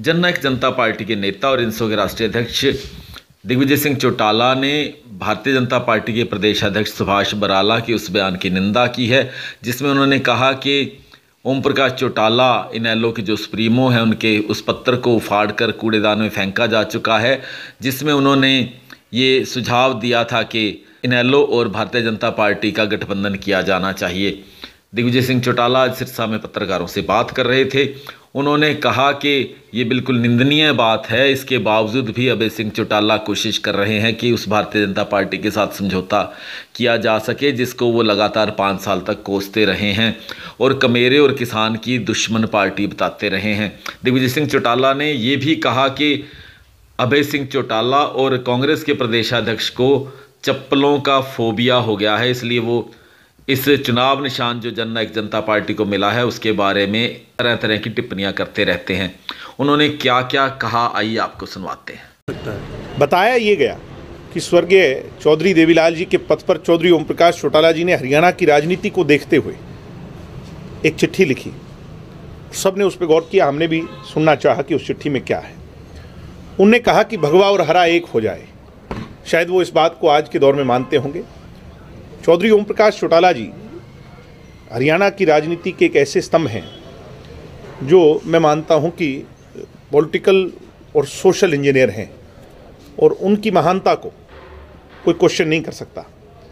जननायक जनता party के नेता और इनसो के राष्ट्रीय अध्यक्ष दिग्विजय सिंह चौटाला ने भारतीय जनता पार्टी के प्रदेश अध्यक्ष सुभाष बराला के उस बयान की निंदा की है, जिसमें उन्होंने कहा कि ओम प्रकाश चौटाला इनेलो के जो सुप्रीमो हैं उनके उस पत्र को उफाड़ कर कूड़ेदान में फेंका जा चुका है, जिसमें उन्होंने ये सुझाव दिया था कि इनेलो और भारतीय जनता पार्टी का गठबंधन किया जाना चाहिए। दिग्विजय सिंह चौटाला आज सिरसा में पत्रकारों से बात कर रहे थे। उन्होंने कहा कि ये बिल्कुल निंदनीय बात है, इसके बावजूद भी अभय सिंह चौटाला कोशिश कर रहे हैं कि उस भारतीय जनता पार्टी के साथ समझौता किया जा सके, जिसको वो लगातार 5 साल तक कोसते रहे हैं और कमेरे और किसान की दुश्मन पार्टी बताते रहे हैं। दिग्विजय सिंह चौटाला ने ये भी कहा कि अभय सिंह चौटाला और कांग्रेस के प्रदेशाध्यक्ष को चप्पलों का फोबिया हो गया है, इसलिए वो इस चुनाव निशान जो जननायक जनता पार्टी को मिला है उसके बारे में तरह तरह की टिप्पणियां करते रहते हैं। उन्होंने क्या क्या कहा, आइए आपको सुनवाते हैं। बताया ये गया कि स्वर्गीय चौधरी देवीलाल जी के पद पर चौधरी ओम प्रकाश चौटाला जी ने हरियाणा की राजनीति को देखते हुए एक चिट्ठी लिखी। सबने उस पर गौर किया, हमने भी सुनना चाहा कि उस चिट्ठी में क्या है। उनने कहा कि भगवा और हरा एक हो जाए। शायद वो इस बात को आज के दौर में मानते होंगे। चौधरी ओम प्रकाश चौटाला जी हरियाणा की राजनीति के एक ऐसे स्तंभ हैं जो मैं मानता हूं कि पॉलिटिकल और सोशल इंजीनियर हैं, और उनकी महानता को कोई क्वेश्चन नहीं कर सकता।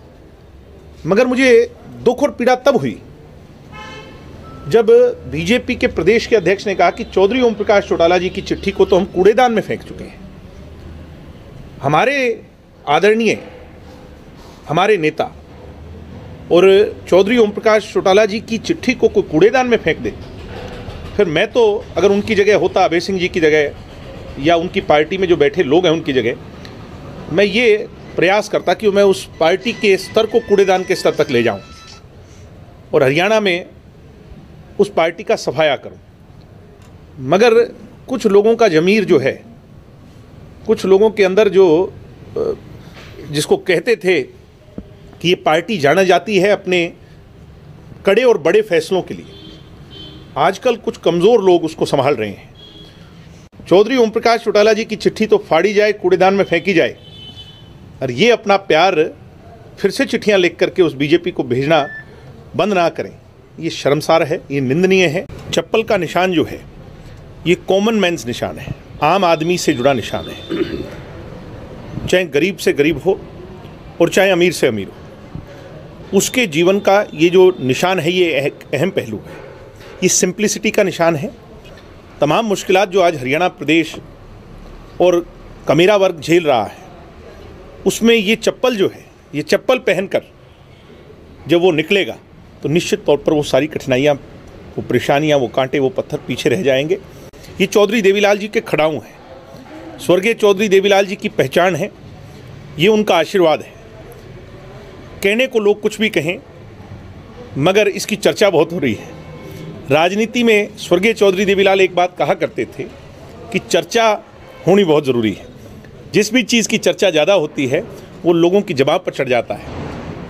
मगर मुझे दुख और पीड़ा तब हुई जब बीजेपी के प्रदेश के अध्यक्ष ने कहा कि चौधरी ओम प्रकाश चौटाला जी की चिट्ठी को तो हम कूड़ेदान में फेंक चुके हैं। हमारे आदरणीय हमारे नेता और चौधरी ओम प्रकाश चौटाला जी की चिट्ठी को कोई कूड़ेदान में फेंक दे, फिर मैं तो अगर उनकी जगह होता, अभय सिंह जी की जगह या उनकी पार्टी में जो बैठे लोग हैं उनकी जगह, मैं ये प्रयास करता कि मैं उस पार्टी के स्तर को कूड़ेदान के स्तर तक ले जाऊं और हरियाणा में उस पार्टी का सफाया करूं। मगर कुछ लोगों का ज़मीर जो है, कुछ लोगों के अंदर जो जिसको कहते थे कि ये पार्टी जाना जाती है अपने कड़े और बड़े फैसलों के लिए, आजकल कुछ कमज़ोर लोग उसको संभाल रहे हैं। चौधरी ओम प्रकाश चौटाला जी की चिट्ठी तो फाड़ी जाए, कूड़ेदान में फेंकी जाए, और ये अपना प्यार फिर से चिट्ठियां लिख करके उस बीजेपी को भेजना बंद ना करें। ये शर्मसार है, ये निंदनीय है। चप्पल का निशान जो है ये कॉमन मैन्स निशान है, आम आदमी से जुड़ा निशान है। चाहे गरीब से गरीब हो और चाहे अमीर से अमीर हो, उसके जीवन का ये जो निशान है ये एक अहम पहलू है। ये सिंप्लिसिटी का निशान है। तमाम मुश्किलात जो आज हरियाणा प्रदेश और कमेरा वर्ग झेल रहा है, उसमें ये चप्पल जो है, ये चप्पल पहनकर जब वो निकलेगा तो निश्चित तौर पर वो सारी कठिनाइयाँ, वो परेशानियाँ, वो कांटे, वो पत्थर पीछे रह जाएंगे। ये चौधरी देवीलाल जी के खड़ाऊ हैं, स्वर्गीय चौधरी देवीलाल जी की पहचान है, ये उनका आशीर्वाद है। कहने को लोग कुछ भी कहें, मगर इसकी चर्चा बहुत हो रही है राजनीति में। स्वर्गीय चौधरी देवीलाल एक बात कहा करते थे कि चर्चा होनी बहुत ज़रूरी है। जिस भी चीज़ की चर्चा ज़्यादा होती है वो लोगों की जबान पर चढ़ जाता है।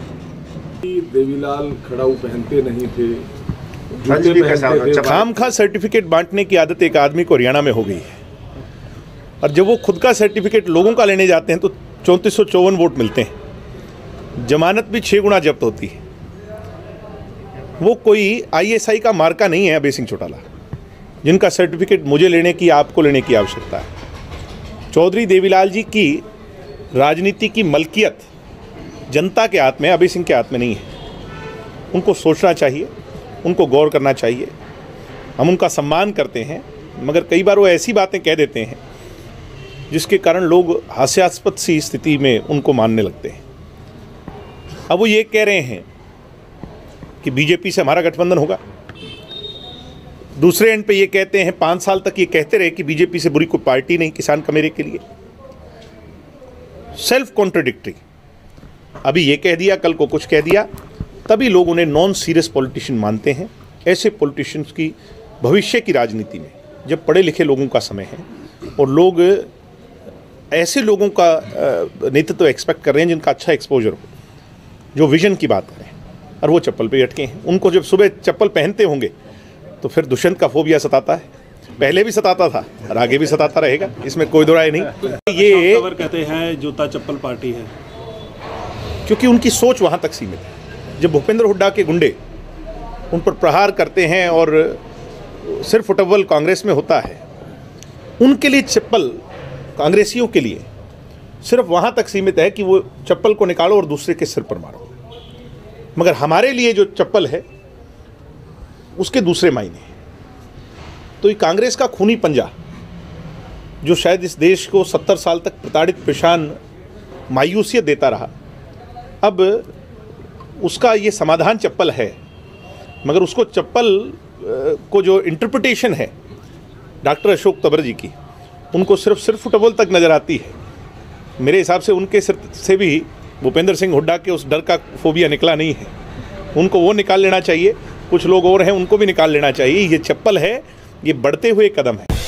देवीलाल खड़ाऊ पहनते नहीं थे, खामखा सर्टिफिकेट बांटने की आदत एक आदमी को हरियाणा में हो गई है, और जब वो खुद का सर्टिफिकेट लोगों का लेने जाते हैं तो 3454 वोट मिलते हैं, जमानत भी 6 गुना जब्त होती है। वो कोई आईएसआई का मार्का नहीं है अभय सिंह चौटाला, जिनका सर्टिफिकेट मुझे लेने की, आपको लेने की आवश्यकता है। चौधरी देवीलाल जी की राजनीति की मलकियत जनता के हाथ में, अभय सिंह के हाथ में नहीं है। उनको सोचना चाहिए, उनको गौर करना चाहिए। हम उनका सम्मान करते हैं, मगर कई बार वो ऐसी बातें कह देते हैं जिसके कारण लोग हास्यास्पद सी स्थिति में उनको मानने लगते हैं। अब वो ये कह रहे हैं कि बीजेपी से हमारा गठबंधन होगा, दूसरे एंड पे ये कहते हैं 5 साल तक ये कहते रहे कि बीजेपी से बुरी कोई पार्टी नहीं किसान कमेरे के लिए। सेल्फ कॉन्ट्रडिक्टरी, अभी ये कह दिया, कल को कुछ कह दिया, तभी लोग उन्हें नॉन सीरियस पॉलिटिशियन मानते हैं। ऐसे पॉलिटिशियंस की भविष्य की राजनीति में, जब पढ़े लिखे लोगों का समय है और लोग ऐसे लोगों का नेतृत्व एक्सपेक्ट कर रहे हैं जिनका अच्छा एक्सपोजर हो, जो विजन की बात करें, और वो चप्पल पे अटके हैं। उनको जब सुबह चप्पल पहनते होंगे तो फिर दुष्यंत का फोबिया सताता है, पहले भी सताता था और आगे भी सताता रहेगा, इसमें कोई दो राय नहीं। ये कहते हैं जूता चप्पल पार्टी है, क्योंकि उनकी सोच वहाँ तक सीमित है। जब भूपेंद्र हुड्डा के गुंडे उन पर प्रहार करते हैं और सिर्फ फुटबॉल कांग्रेस में होता है, उनके लिए चप्पल कांग्रेसियों के लिए सिर्फ वहाँ तक सीमित है कि वो चप्पल को निकालो और दूसरे के सिर पर मारो। मगर हमारे लिए जो चप्पल है उसके दूसरे मायने हैं। तो ये कांग्रेस का खूनी पंजा जो शायद इस देश को 70 साल तक प्रताड़ित परेशान मायूसियत देता रहा, अब उसका ये समाधान चप्पल है। मगर उसको चप्पल को जो इंटरप्रिटेशन है डॉक्टर अशोक तंवर जी की, उनको सिर्फ फुटबॉल तक नज़र आती है। मेरे हिसाब से उनके सिर से भी भूपेंद्र सिंह हुड्डा के उस डर का फोबिया निकला नहीं है। उनको वो निकाल लेना चाहिए, कुछ लोग और हैं उनको भी निकाल लेना चाहिए। ये चप्पल है, ये बढ़ते हुए कदम है।